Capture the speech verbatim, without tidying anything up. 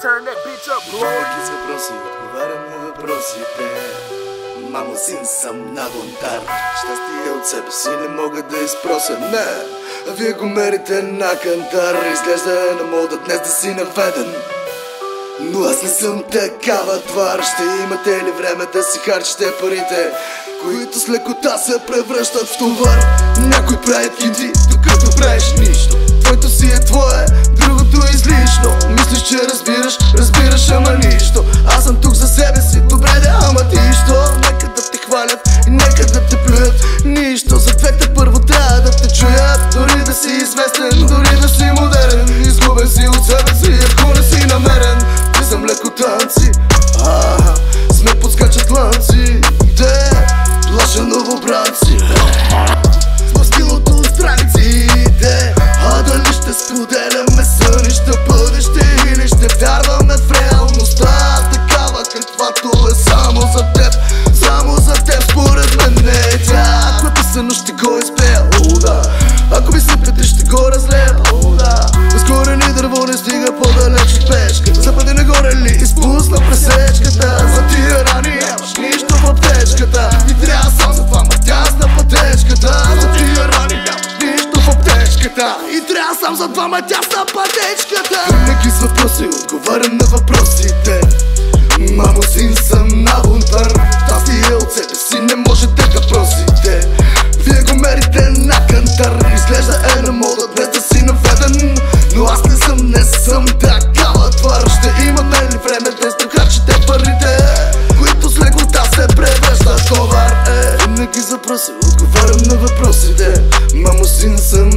turn that bitch up, bro. Винаги с въпроси отговарям на въпросите. Мамо, син съм на бунтар. Щастие от себе си не мога да изпрося, не. А вие го мерите на кантар. Изглежда е на мода днес да си наведен, но аз не съм такава твар. Ще имате ли време да си харчите парите, които с лекота се превръщат в товар? Някой прави кинти, докато правиш нищо. Твоето си е твое, другото е излишно. Мислиш, че разбираш, разбираш, ама нищо. Аз съм тук за себе си, добре да, ама ти що? Нека да те хвалят и нека да те плюят. Нищо, за двете първо трябва да те чуят. Дори да си известен, дори да си модерен, изгубен си от себе си, ако не си намерен. Влизам леко танци, а-а, сме подскачат ланци. Де, плаша новобранци, с скилото от страниците. А дали ще споделяме сънища бъдеще, или ще вярваме в реалността, такава каквато е само за теб, само за теб според мен не е тя. Ако ти съно ще го изпея, о да, ако ми сипете ще го разлея, о да. Без корени дърво не стига по-далеч от пешката. Запади нагоре ли изпусна пресечката? За тия рани нямаш нищо в аптечката и трябва сам за това тясна пътечката. За тия рани нямаш нищо в аптечката и трябва сам за двама тясна пътечката. Винаги с въпроси отговарям на въпросите. Мамо, син съм на бунтар. Щастие от себе си не можете да просите. Вие го мерите на кантар. Изглежда е на мода днес да си наведен, но аз не съм, не съм такава твар. Ще имате ли време днес да харчите парите, които с лекота се превръщат в товар? Е, винаги с въпроси отговарям на въпросите. Мамо, син съм